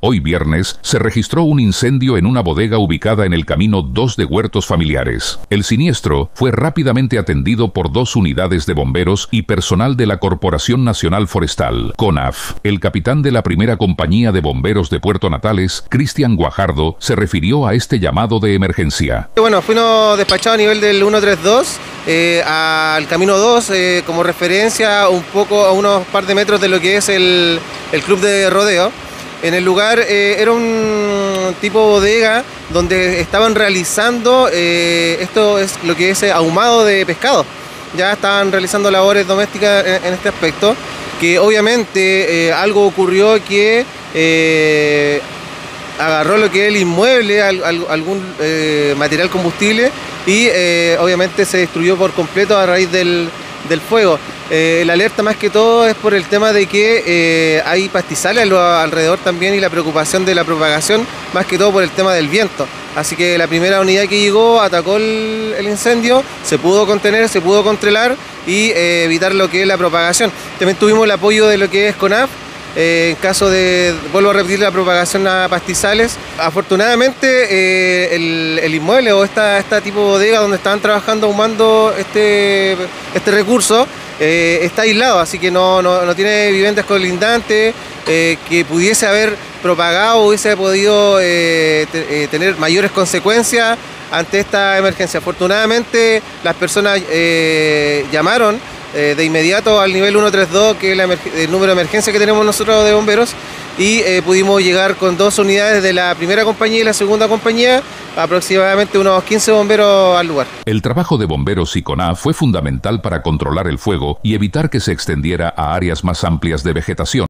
Hoy viernes se registró un incendio en una bodega ubicada en el camino 2 de Huertos Familiares. El siniestro fue rápidamente atendido por 2 unidades de bomberos y personal de la Corporación Nacional Forestal, CONAF. El capitán de la primera compañía de bomberos de Puerto Natales, Cristian Guajardo, se refirió a este llamado de emergencia. Bueno, fuimos despachados a nivel del 132 al camino 2 como referencia un poco a unos par de metros de lo que es el club de rodeo. En el lugar era un tipo bodega donde estaban realizando, esto es lo que es ahumado de pescado. Ya estaban realizando labores domésticas en este aspecto, que obviamente algo ocurrió que agarró lo que es el inmueble, algún material combustible y obviamente se destruyó por completo a raíz del fuego. La alerta más que todo es por el tema de que hay pastizales alrededor también y la preocupación de la propagación, más que todo por el tema del viento. Así que la primera unidad que llegó atacó el incendio, se pudo contener, se pudo controlar y evitar lo que es la propagación. También tuvimos el apoyo de lo que es CONAF, en caso de, vuelvo a repetir, la propagación a pastizales. Afortunadamente el inmueble o esta tipo de bodega donde estaban trabajando ahumando este recurso está aislado, así que no tiene viviendas colindantes que pudiese haber propagado o hubiese podido tener mayores consecuencias ante esta emergencia. Afortunadamente las personas llamaron de inmediato al nivel 132, que es el número de emergencia que tenemos nosotros de bomberos, y pudimos llegar con 2 unidades de la primera compañía y la segunda compañía, aproximadamente unos 15 bomberos al lugar. El trabajo de bomberos y CONAF fue fundamental para controlar el fuego y evitar que se extendiera a áreas más amplias de vegetación.